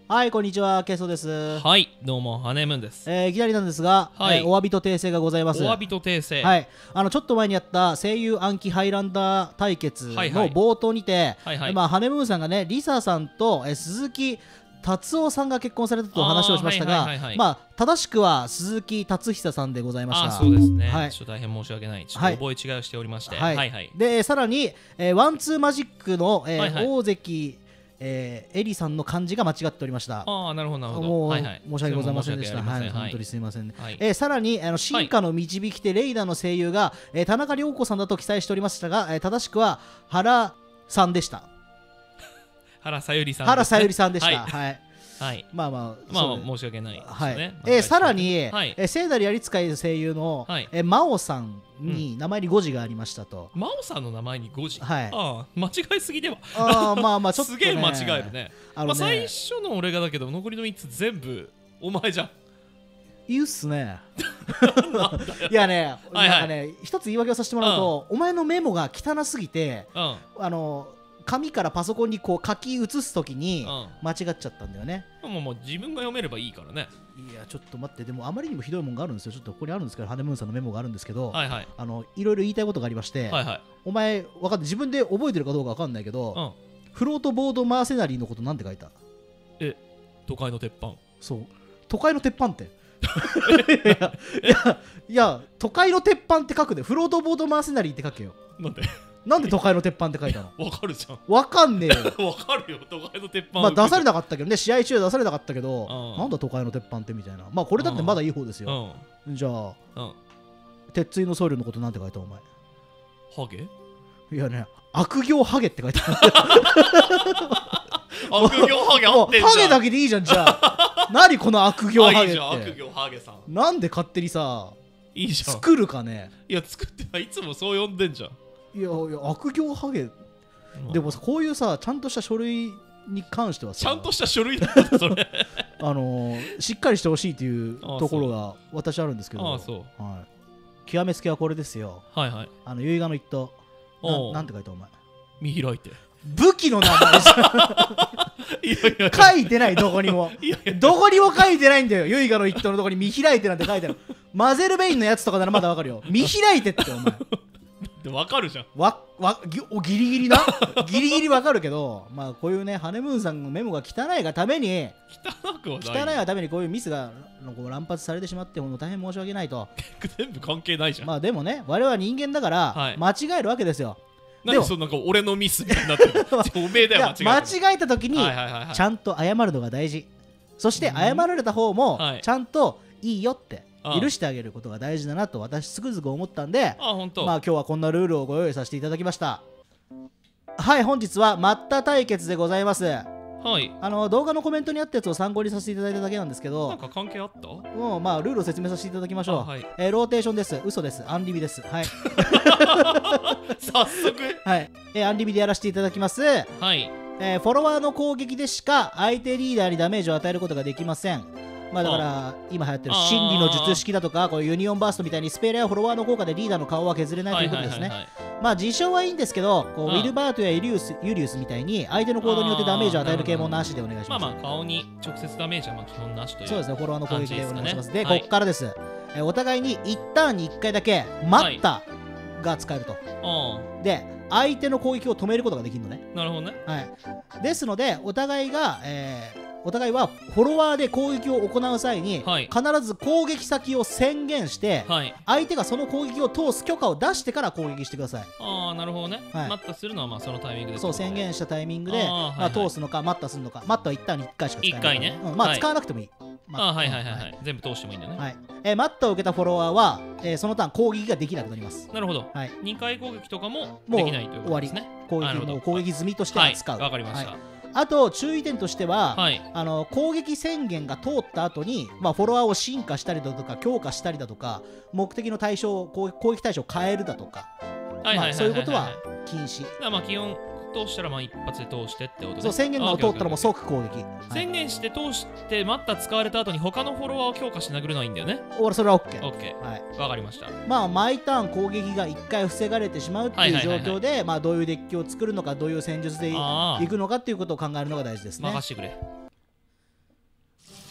はい、こんにちは、ケイソです。 はい、どうも、ハネムーンです。 いきなりなんですが、 はい、 お詫びと訂正がございます。 お詫びと訂正。 はい、ちょっと前にやった声優暗記ハイランダー対決の冒頭にて、ハネムーンさんがね、リサさんと鈴木達夫さんが結婚されたと話をしましたが、正しくは鈴木達久さんでございました。 そうですね。ちょっと大変申し訳ない。ちょっと覚え違いをしておりまして。 で、さらに、ワンツーマジックの、大関エリさんの漢字が間違っておりました。 なるほど、なるほど。申し訳ございませんでした。本当にすみません。さらに、進化の導き手レイダの声優が、田中涼子さんだと記載しておりましたが、正しくは原さんでした。 原さゆりさん。 原さゆりさんでした。はい。まあ申し訳ないですね。さらに聖なるやり使い声優の真央さんに名前に誤字がありましたと。 真央さんの名前に誤字。間違いすぎでは。 ちょっとすげえ間違えるね。最初の俺がだけど残りの3つ全部お前じゃん。 言うっすね。いやね、なんかね、一つ言い訳をさせてもらうと、お前のメモが汚すぎて、紙からパソコンにこう書き写すときに間違っちゃったんだよね。 もう自分が読めればいいからね。 いやちょっと待って、でもあまりにもひどいもんがあるんですよ。ちょっとここにあるんですけど、ハネムーンさんのメモがあるんですけど、いろいろ言いたいことがありまして、お前分かって自分で覚えてるかどうか分かんないけど、フロートボードマーセナリーのことなんて書いた？ 都会の鉄板。 そう、都会の鉄板っていや都会の鉄板って書くで、フロートボードマーセナリーって書けよ。なんで都会の鉄板って書いたの？ わかるじゃん。 わかんねえよ。 わかるよ、都会の鉄板。 出されなかったけどね、試合中は出されなかったけど、なんだ都会の鉄板ってみたいな。これだってまだいい方ですよ。じゃあ、鉄槌の僧侶のことなんて書いたお前？ ハゲ？ いやね、悪行ハゲって書いてある。 悪行ハゲあってんじゃん。 ハゲだけでいいじゃん、じゃあ。何この悪行ハゲって。 悪行ハゲさん。 なんで勝手にさ、 いいじゃん。 作るかね。 いや、作ってない。いつもそう呼んでんじゃん。 いや悪行ハゲ、でもさ、こういうさちゃんとした書類に関してはさ、 ちゃんとした書類だったそれしっかりしてほしいというところが私あるんですけど、極めつけはこれですよ。結画の一刀なんて書いたお前？ 見開いて。 武器の名前書いてない、どこにも。どこにも書いてないんだよ。結画の一刀のところに見開いてなんて書いてある。マゼルベインのやつとかならまだわかるよ。見開いてってお前わかるじゃん。 ギリギリなギリギリわかるけど、こういうね、ハネムーンさんのメモが汚いがためにこういうミスが乱発されてしまって、もう大変申し訳ないと。 全部関係ないじゃん。 でもね、我々は人間だから間違えるわけですよ。 なんか俺のミスみたいになってる。おめえだよ、 間違えた時にちゃんと謝るのが大事。そして謝られた方もちゃんといいよって許してあげることが大事だなと私つくづく思ったんで、今日はこんなルールをご用意させていただきました。はい、本日はマッタ対決でございます。動画のコメントにあったやつを参考にさせていただいただけなんですけど、 なんか関係あった？ ルールを説明させていただきましょう。ローテーションです。嘘です。アンリビです。はい早速アンリビでやらせていただきます。フォロワーの攻撃でしか相手リーダーにダメージを与えることができません。だから今流行ってる真理の術式だとか、こういうユニオンバーストみたいにスペラやフォロワーの効果でリーダーの顔は削れないということですね。自称はいいんですけど、ウィルバートやユリウスみたいに相手の行動によってダメージを与える系もなしでお願いします。 顔に直接ダメージは基本なしという。 そうですね、フォロワーの攻撃でお願いします。で、ここからです。お互いに1ターンに1回だけ待ったが使えると。で、相手の攻撃を止めることができるのね。 なるほどね。 ですので、お互いはフォロワーで攻撃を行う際に、必ず攻撃先を宣言して、相手がその攻撃を通す許可を出してから攻撃してください。 なるほどね。待ったするのはそのタイミングで。 そう、宣言したタイミングで通すのか待ったするのか。待ったは1ターンに1回しか使えない。 1回ね。 使わなくてもいい。 全部通してもいいんだね。 マッタを受けたフォロワーはそのターン攻撃ができなくなります。 なるほど。2回攻撃とかもできないということですね。 終わり。攻撃済みとして扱う。 わかりました。 あと注意点としては、攻撃宣言が通った後に、フォロワーを進化したりだとか強化したりだとか、目的の対象攻撃対象を変えるだとか、そういうことは禁止。 基本通したら一発で通してってことで。 そう、宣言が通ったらもう即攻撃。 宣言して通して待った使われた後に他のフォロワーを強化し殴るのはいいんだよね。 俺それは OK。 わかりました。 毎ターン攻撃が1回防がれてしまうっていう状況で、どういうデッキを作るのか、どういう戦術でいくのかっていうことを考えるのが大事ですね。 任してくれ。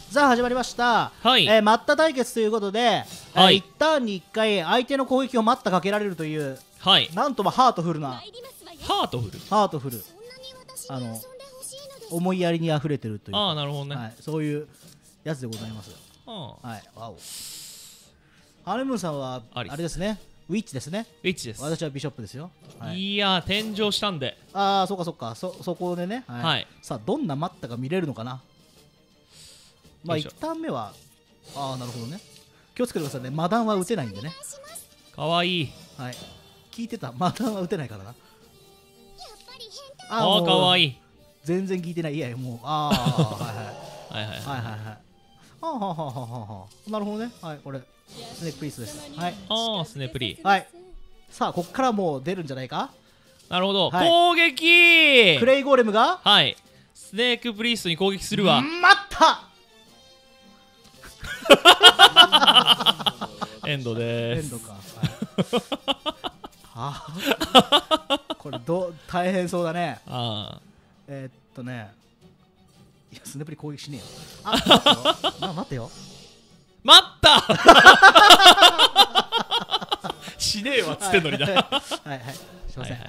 さあ始まりました、 はい待った対決ということで、 はい 1ターンに1回相手の攻撃を待ったかけられるという、 はい、 なんともハートフルな、 ハートフル、 思いやりにあふれてるという、 ああなるほどね、 はい、そういうやつでございます。はい、わお。ハネムーンさんはあれですね、ウィッチですね。 ウィッチです。 私はビショップですよ。 いやー、天井したんで。 ああ、そっかそっか、そこでね。 はい。 さあ、どんな待ったが見れるのかな。まあ、1ターン目は、ああ、なるほどね。気をつけてくださいね。マダンは打てないんでね。 かわいい。 はい。聞いてた。マダンは打てないからな。 ああ、かわいい。 全然聞いてない。いや、もう、ああ、はいはい。はいはいはいはい。はあはあはあはあはあ。なるほどね。はい、これ、スネークプリースです。はい。 ああ、スネープリー。 はい。さあ、こっからもう出るんじゃないか。 なるほど。攻撃クレイゴーレムがはい。スネークプリーストに攻撃するわ。 待ったエンドでーす。 エンドか。はあ、これ大変そうだね。 ああ。いや、スネプリ攻撃しねえよ。あ、待ってよ。 待ったしねえわっつってんのにな。はいはい。 すいません。はい。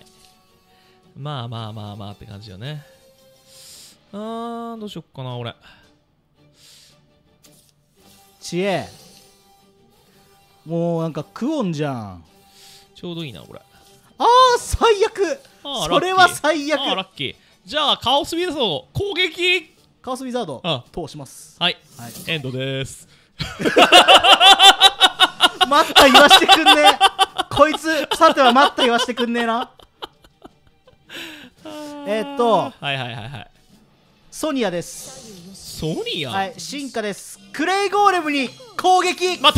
まあまあまあまあって感じよね。どうしよっかな、俺。 知恵。もうなんかクオンじゃん。 ちょうどいいな、これ。 ああ、最悪。それは最悪。 ああ、ラッキー。じゃあ、カオスウィザード攻撃。 カオスウィザード通します。 はい。エンドでーす。 待った言わしてくんねえ。こいつ、さては待った言わしてくんねえな。 はい。 ソニアです。 ソニアはい、進化です。クレイゴーレムに攻撃。 待った。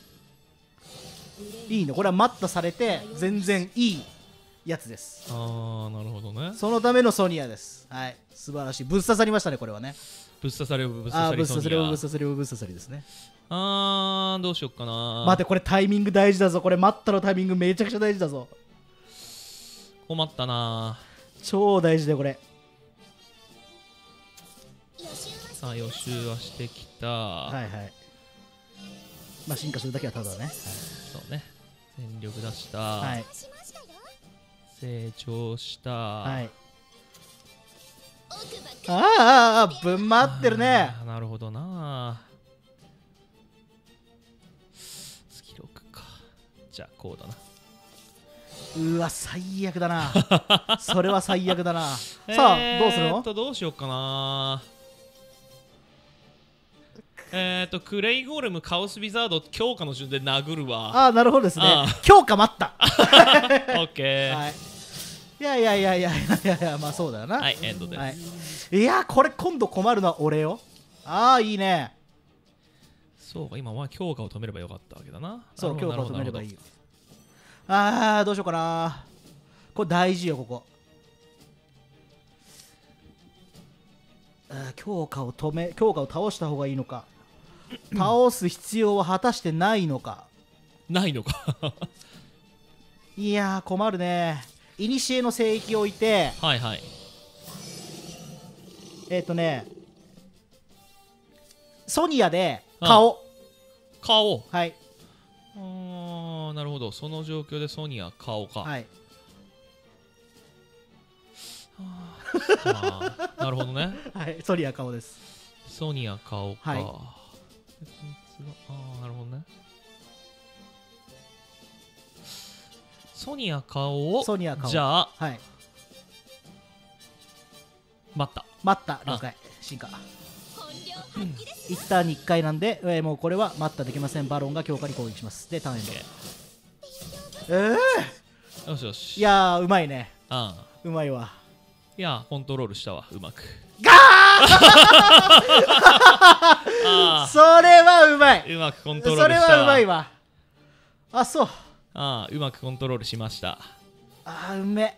いいね、これは待ったされて全然いいやつです。 ああ、なるほどね。 そのためのソニアです。はい、素晴らしい。ぶっ刺さりましたね、これはね。 ぶっ刺されぶっ刺さりぶっ刺されぶっ刺されぶっ刺さりですね。 どうしよっかな。 待って、これタイミング大事だぞ。これ待ったのタイミングめちゃくちゃ大事だぞ。 困ったな。 超大事だよこれ。 さあ予習はしてきた。 はいはい。まあ進化するだけはただね。 そうね。全力出した。 はい。 成長した。 はい。ああ、ぶん回ってるね。 なるほどな。スキル置くか。じゃあこうだな。 うわ、最悪だな。それは最悪だな。さあ、どうするの？ どうしようかな。クレイゴーレムカオスビザード強化の順で殴るわ。 ああ、なるほどですね。強化待った。 オッケー。はい。 いや、まあそうだよな。 はい、エンドです。はい、 いや、これ今度困るのは俺よ。ああ、いいね。 そうか、今は強化を止めればよかったわけだな。 そう、強化を止めればいいよ。ああ、どうしようかな。これ大事よ、ここ。強化を倒した方がいいのか。倒す必要は果たしてないのか。 ないのか。 いやー、困るね。いにしえの聖域を置いて、 はいはい。 ソニアで顔。はい。 なるほど。その状況でソニア顔か。 はい。 なるほどね。 はい、ソニア顔です。 ソニア顔か。はい、なるほどね。ソニア顔を。じゃあ、 はい。 待った。 了解。進化。一旦に1回なんで、もうこれは待ったできません。バロンが強化に攻撃します。で、ターンエンド。 よしよし。 いやー、うまいね。うまいわ。 いや、コントロールしたわ、うまく。 ガーそれはうまい。 うまくコントロールした。 それはうまいわ。あ、そう。 うまくコントロールしました。 うめ。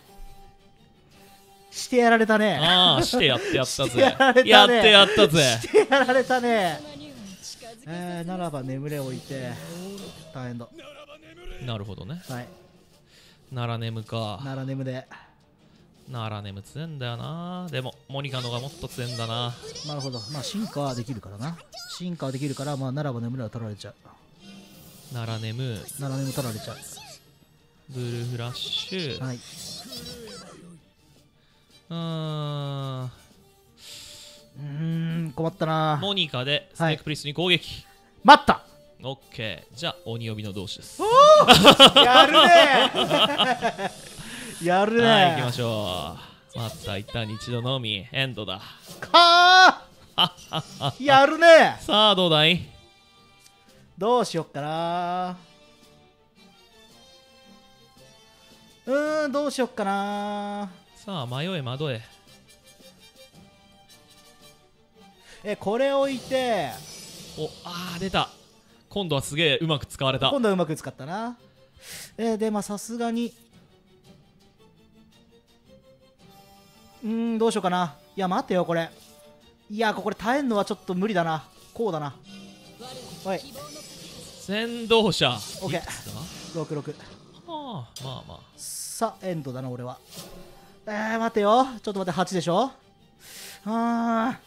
してやられたね。 してやってやったぜ。 やってやったぜ。 してやられたね。ならば眠れ置いて、大変だ。 なるほどね。 はい。 なら眠か。 なら眠で。 ならねむ強えんだよな。でもモニカのがもっと強えんだな。 なるほど。まあ進化はできるからな。進化はできるから、まあならば眠れは取られちゃう。 ならねむなら眠取られちゃう。 ブルーフラッシュ。 はい。困ったな。 モニカでスネークプリストに攻撃。 待った。 オッケー。じゃあ鬼呼びの同士です。 やるねやるね。 はい、行きましょう。また一旦に一度のみエンドだ。 かーやるね。 さあどうだい。 どうしよっかな。どうしよっかな。 さあ迷え惑え。 これ置いて、 出た。今度はすげえうまく使われた。 今度はうまく使ったな。でまあさすがにどうしようかな。いや待ってよこれ。いやこれ耐えんのはちょっと無理だな。こうだな。おい先導者。 オッケー。66。 はあ、まあまあ。 さあエンドだな俺は。待てよ。ちょっと待って、8でしょ。困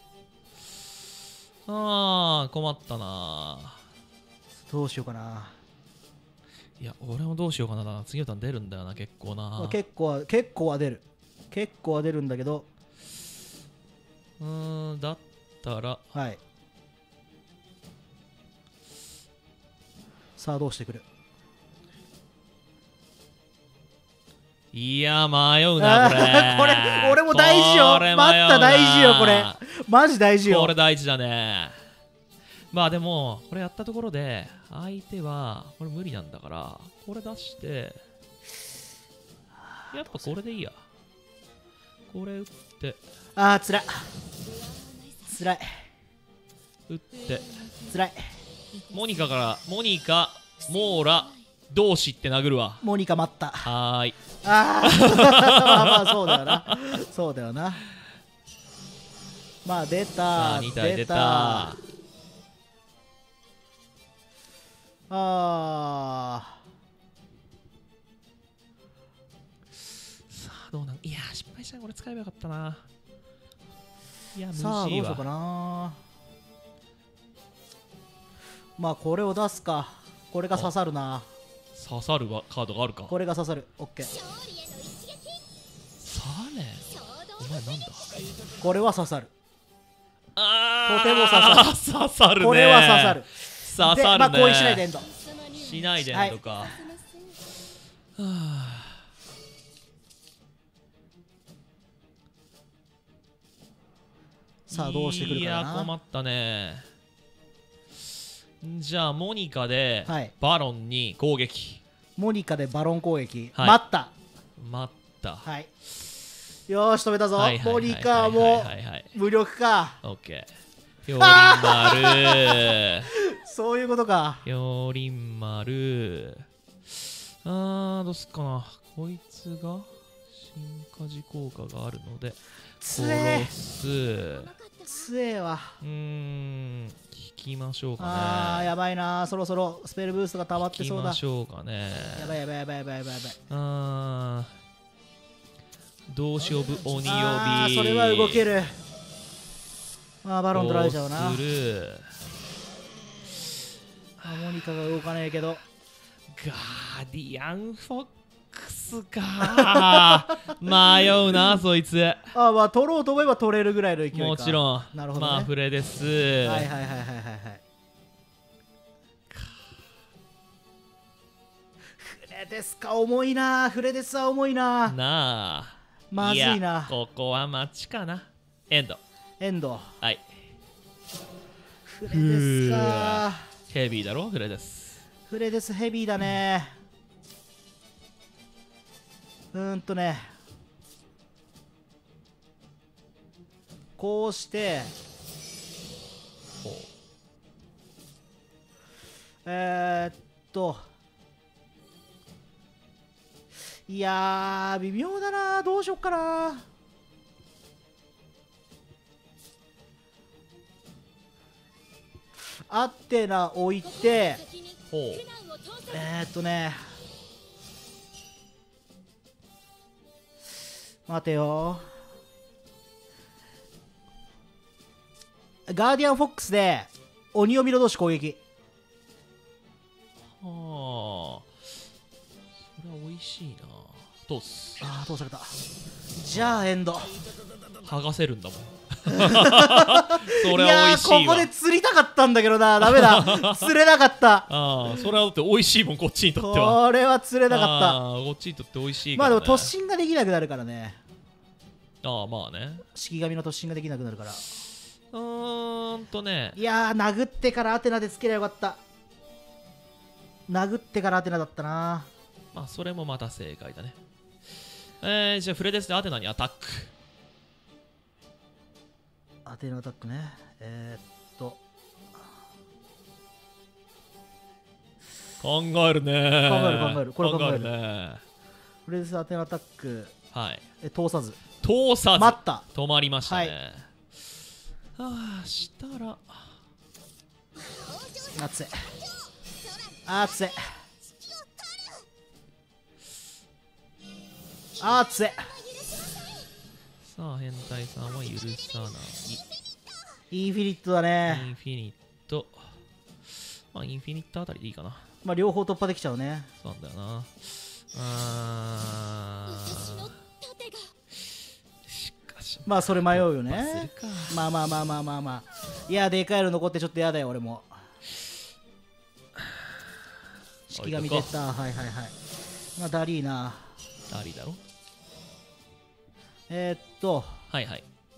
ったな。 どうしようかな。 いや俺もどうしようかな。次のターン出るんだよな。結構な。 結構は出る。結構は出るんだけど、 だったらはい。さあどうしてくる。 いや迷うなこれこれ俺も大事よ。待った大事よこれ。マジ大事よ。 これ大事だね。まあでもこれやったところで相手はこれ無理なんだからこれ出してやっぱこれでいいや。これ打ってつらい打ってつらい。 モニカモーラ同士って殴るわ。 モニカ待った。 はーい。 まあそうだよな。そうだよな。まあ出た 2体出た。 さあどうなん。いや失敗した。これ使えばよかったな。いや無事さあどうしようかな。まあこれを出すか。これが刺さるな。 刺さるカードがあるか。 これが刺さる。オッケー。 さあねお前なんだ。 これは刺さる。ととても刺さる。 刺さるね。 これは刺さる。 刺さるね。 まあこうしないでエンド。 しないでエンドか。はあさあどうしてくるかな。 いや困ったね。じゃあモニカではいバロンに攻撃。 モニカでバロン攻撃。 はい待った。 待った。 はいよーし止めたぞ。 はいはいはいはいモニカも無力か。 オッケー。よりん丸。 そういうことか。 よりん丸。どうすっかな。こいつが進化時効果があるのでつえ殺す。 つえわ。 引きましょうかね。 やばいな。そろそろスペルブーストが溜まってそうだ。 引きましょうかね。 やばいやばいやばいやばいやばい。 どうしよう。鬼呼び。 それは動ける。バロン取られちゃうな。 モニカが動かねえけど。 ガーディアンフォックスか。迷うなそいつ。 まあ取ろうと思えば取れるぐらいの勢いか。 もちろん。 なるほどね。 まあフレです。 はいはいはいはいはいはい。フレですか。重いな。フレですは重いな。 なあまずいな。 ここは待ちかな。エンド。 エンド。 はい。 フレですか。 ヘビーだろ。フレです。 フレですヘビーだね。こうしていやー微妙だな。どうしよっかな。アテナ置いて待てよ。ガーディアンフォックスで鬼を見ろ同士攻撃。 はあ、それは美味しいな。通す。 ああ、通された。じゃあエンド。 剥がせるんだもん。それは美味しいわ。いやー、 ここで釣りたかったんだけどな。ダメだ。釣れなかった。 ああ、それはだって美味しいもん、こっちにとっては。 これは釣れなかった。 こっちにとって美味しいから、ね。 まあでも突進ができなくなるからね。 ああ、まあね。 式神の突進ができなくなるから。 ね。 いやー、殴ってからアテナでつけりゃよかった。殴ってからアテナだったな。 まあそれもまた正解だね。じゃあフレデスでアテナにアタック。 アテナアタックね。 考えるね。 考える。これ考えるね。 フレデスアテナアタック。 はい。 通さず。 待った。 止まりましたね。 はい、 はあ、したら。 熱い。熱い。熱い。 さあ、変態さんは許さない。 インフィニットだね。 インフィニット。まあ、インフィニットあたりでいいかな。 まあ、両方突破できちゃうね。 そうなんだよな。しかし。 まあ、それ迷うよね。まあ。いや、でかいの残ってちょっとやだよ、俺も。式神出た。はい。まあ、ダリーな。 ダリーだろ。 はい。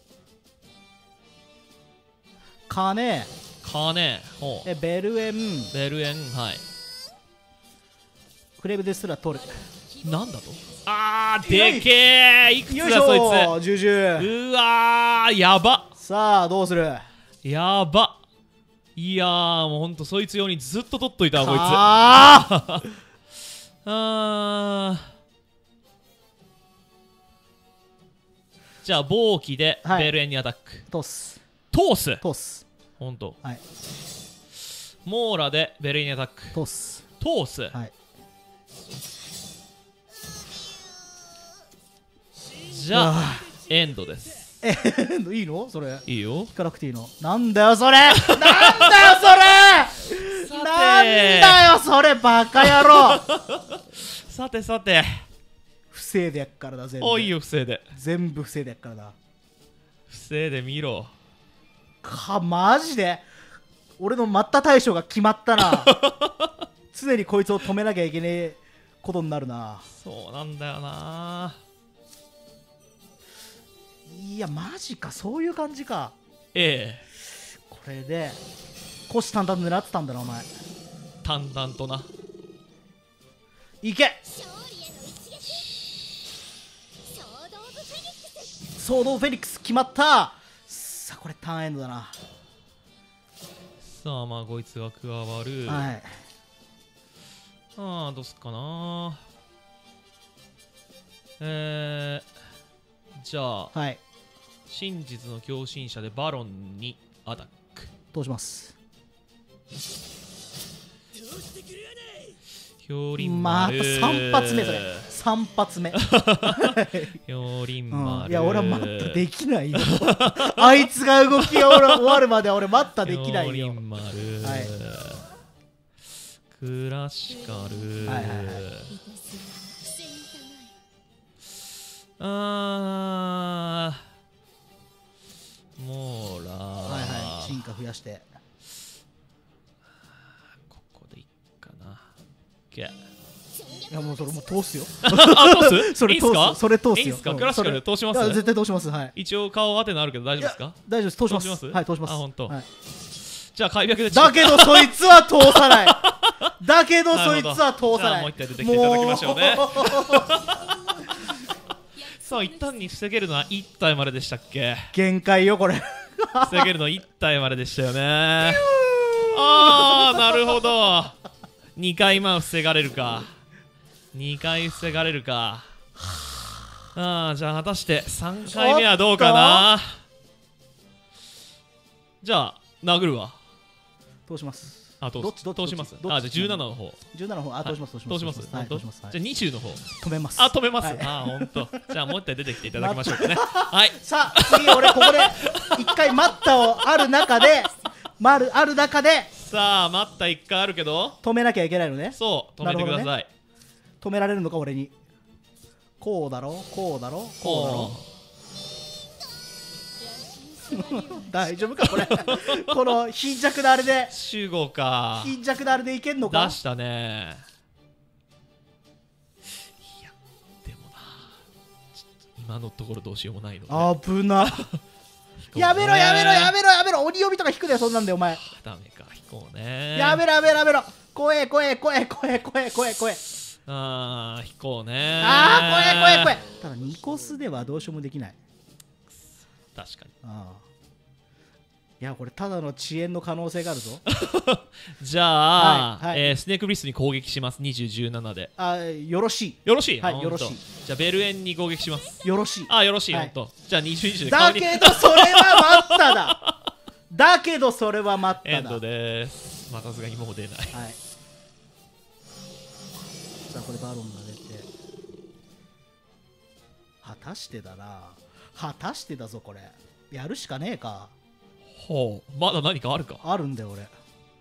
金。 ベルエン。 はい。 フレームですら取る。 なんだと。あー、でけえ。いくつだそいつ。うわー、やば。 さあ、どうする。 やば。いやー、もうほんとそいつ用にずっと取っといたわ、こいつ。じゃあ、暴気でベルエンにアタック。 通す。 ほんと。 はい。 モーラでベルエンにアタック。 通す。はい。 じゃあ、エンドです。 いいのそれ。 いいよ。 引かなくていいの。なんだよそれバカ野郎さて。 不正でやっからだ、全部。 おいよ、不正で。 全部不正でやっからだ。 不正で見ろ。 マジで俺の待った対象が決まったな。常にこいつを止めなきゃいけねえことになるな。 そうなんだよな。 いや、マジか、そういう感じか。これで虎視眈々狙ってたんだな、お前。 淡々とな。 いけ。ソードオブフェニックス決まった。さあ、これターンエンドだな。 さあ、まあこいつが加わる。 はい。 どうすっかな。じゃあ、 はい。 真実の狂信者でバロンにアタック。 どうします。また3発目、それ3発目。いや、俺は待ったできないよ。あいつが動きが終わるまでは俺待ったできないよ。 クラシカル。モーラ進化増やして。 ここでいっかな。いや、もうそれもう通すよ。 通す。 それ通す。それ通すよ。 いいんすか。クラシカル通します。 絶対通します。はい。 一応顔当てのあるけど大丈夫ですか。 大丈夫です。通します。はい、通します。 あ、本当。じゃあ開闢で。 だけどそいつは通さない。だけどそいつは通さない。 もう一回出てきていただきましょうね。さあ、一旦に防げるのは1体まででしたっけ。 限界よこれ。 防げるの1体まででしたよね。ああ、なるほど。2回防がれるか。2回防がれるか。じゃあ果たして3回目はどうかな。じゃあ殴るわ。 通します。 どっち通します。 どっちじゃあ17の方。 17の方、通します。 通します。 はい、通します。 じゃあ20の方。 止めます。 止めます。ほんと。じゃあもう一回出てきていただきましょうかね。はい。 さあ、次俺ここで一回待ったをある中で、 さあ、待った1回あるけど、 止めなきゃいけないのね。 そう、止めてください。 止められるのか、俺に。こうだろ、大丈夫かこれこの貧弱なあれで集合か。 貧弱なあれでいけんのか。 出したね。いやでもな、ちょっと今のところどうしようもないので。 危なやめろ鬼呼びとか引くで、そんなんでお前。 ダメか、引こうね。 やめろ怖え。 引こうね。 怖え。ただ2コスではどうしようもできない。 確かに。 いや、これただの遅延の可能性があるぞじゃあ、スネークブリスに攻撃します。20、17で。 よろしい。 よろしい。 はい、よろしい。 じゃあベルエンに攻撃します。 よろしい。 よろしい。ほんと。じゃあ20、20でだけどそれは待っただ。 エンドです。さすがにもう出ない。 はい。さあ、これバロンが出て。果たしてだぞ、これ。やるしかねえか。 ほう、まだ何かあるか。 あるんだよ、俺。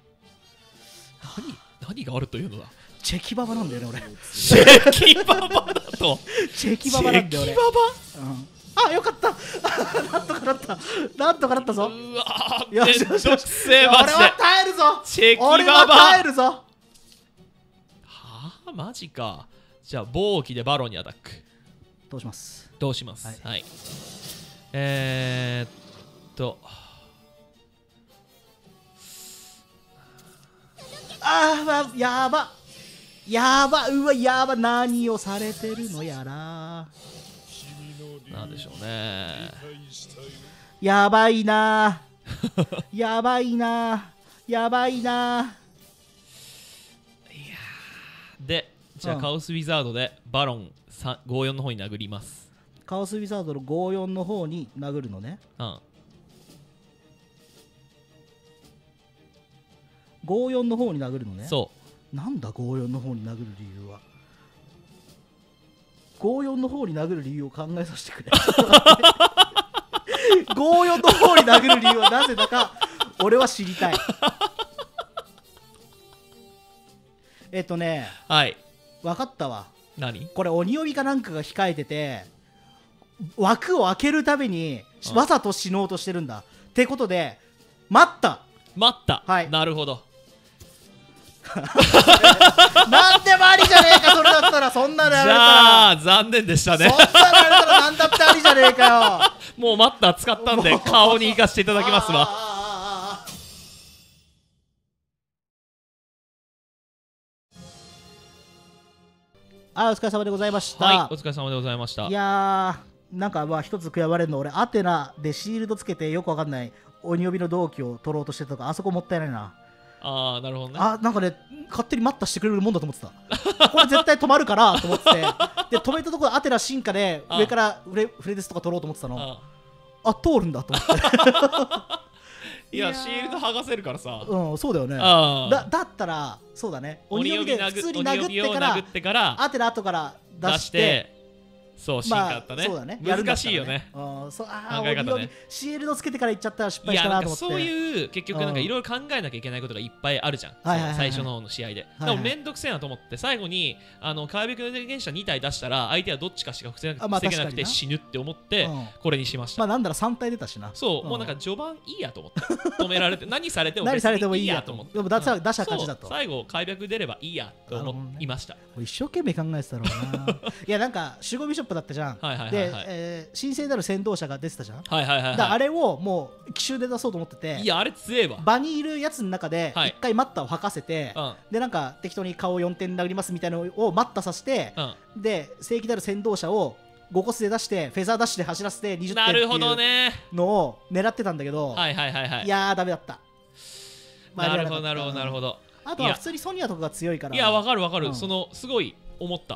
何があるというのだ。 チェキババなんだよね、俺。 チェキババだと。 チェキババなんだよ、俺。 チェキババ？ よかったなんとかなったぞ。 うわー、 よし。 俺は耐えるぞ。 チェキババ。 俺は耐えるぞ。はあ、マジか。じゃあ、暴気でバロンにアタック。 どうします。 はい。 やば、何をされてるのやら。 なんでしょうね。 やばいな。 で、じゃあカオスウィザードでバロン54の方に殴ります。 カオスウィザードの54の方に殴るのね。54の方に殴るのね。 そう。 なんだ54の方に殴る理由は。54の方に殴る理由を考えさせてくれ。54の方に殴る理由はなぜだか俺は知りたい。 はい。 分かったわ。 何？ これ鬼呼びかなんかが控えてて、枠を開けるたびにわざと死のうとしてるんだ。ってことで待った。はい。 なるほど。 なんでもありじゃねえか、それだったら。そんなのやられたら。 じゃあ残念でしたね。 そんなのやられたらなんだってありじゃねえかよ。 もう待った使ったんで顔に行かせていただきますわ。 お疲れ様でございました。 はい、お疲れ様でございました。 いやー、なんか一つ悔やまれるの、俺アテナでシールドつけてよくわかんない鬼呼びの同期を取ろうとしてたとか、あそこもったいないな。 なるほどね。 なんかね、勝手に待ったしてくれるもんだと思ってた。これ絶対止まるからと思ってて、で止めたところアテナ進化で上からフレデスとか取ろうと思ってたの。通るんだと思って。 いや、シールド剥がせるからさ。 そうだよね。だったらそうだね。鬼呼びで普通に殴ってからアテナ後から出して、 そう、進化あったね。 そうだね。 難しいよね。 考え方ね。シールドつけてからいっちゃったら失敗したなと思って。 そういう結局なんかいろいろ考えなきゃいけないことがいっぱいあるじゃん。最初の方の試合で。でもめんどくせえなと思って最後に川辺君の原子2体出したら相手はどっちかしか防げなくて死ぬって思ってこれにしました。 なんだら3体出たしな。 そう、もうなんか序盤いいやと思って止められて何されてもいいやと思って。 でも出した勝ちだと。 最後開闢出ればいいやと思いました。 一生懸命考えてたろうな。いやなんか守護ビショップだったじゃん。で、神聖なる先導者が出てたじゃん。あれをもう奇襲で出そうと思ってて、 いやあれ強えわ。 場にいるやつの中で一回マッタを吐かせて、でなんか適当に顔4点殴りますみたいなのをマッタさせて、で聖域なる先導者を5コスで出してフェザーダッシュで走らせて20点っていうのを狙ってたんだけど、いやーダメだった。 なるほどなるほどなるほど。 あとは普通にソニアとかが強いから。 いやわかるわかる。そのすごい思った。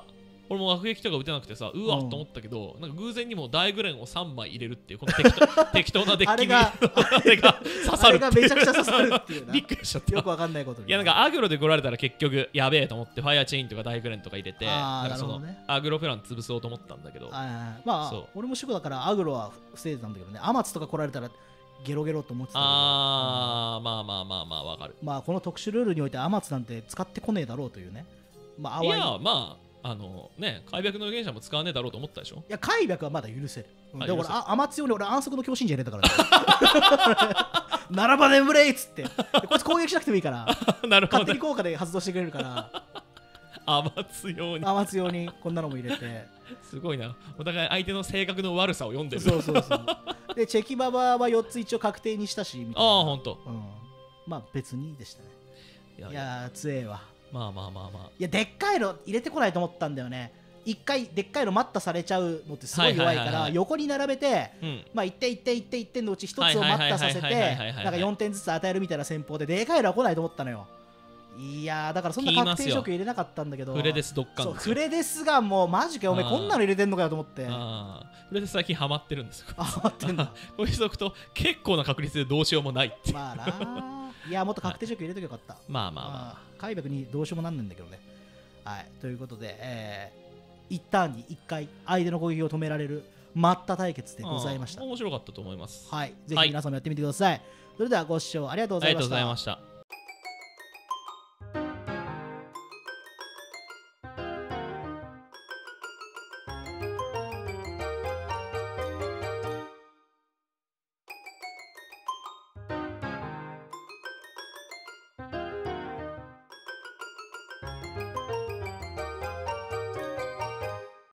俺も爆撃とか打てなくてさ、うわっと思ったけど、なんか偶然にも大グレンを3枚入れるっていう、この適当なデッキにあれが刺さるっていう。 あれがめちゃくちゃ刺さるっていうな。 びっくりしちゃった。 よくわかんないことに。 いや、なんかアグロで来られたら結局やべえと思って、ファイアチェインとか大グレンとか入れて、なんかそのアグロプラン潰そうと思ったんだけど。 まあ、俺もシュコだからアグロは防いでたんだけどね、アマツとか来られたらゲロゲロと思ってたけど。 まあわかる。 まあ、この特殊ルールにおいてアマツなんて使ってこねえだろうというね。 まあ、いや、まあ、開闢の原者も使わねえだろうと思ったでしょ。いや、開闢はまだ許せる。でも俺、アマツ用に俺安息の強心者入れたからね。ならば眠れっつって。こいつ攻撃しなくてもいいから。 なるほど。 勝手に効果で発動してくれるから。 アマツ用にこんなのも入れて。 すごいな。お互い相手の性格の悪さを読んでる。 そう。で、チェキババは4つ一応確定にしたし、みたいな。 ああ、ほんと。 まあ別にでしたね。いや、強えわ。 まあ。 いや、でっかいの入れてこないと思ったんだよね。一回でっかいの待ったされちゃうのってすごい弱いから横に並べて、まあ1点のうち1つを待ったさせてなんか4点ずつ与えるみたいな戦法ででかいのは来ないと思ったのよ。いやだからそんな確定色入れなかったんだけど、 フレデスドッカンフレデスがもうマジかお前こんなの入れてんのかよと思って。 フレデス最近ハマってるんですよ。 ハマってんだ。 こいつ置くと結構な確率でどうしようもないって。 まあないやもっと確定色入れときゃよかった。 まあ開闢にどうしようもなんないんだけどね。はい、ということで、一旦に1回相手の攻撃を止められる待った対決でございました。 面白かったと思います。 はい、ぜひ皆さんもやってみてください。それではご視聴ありがとうございました。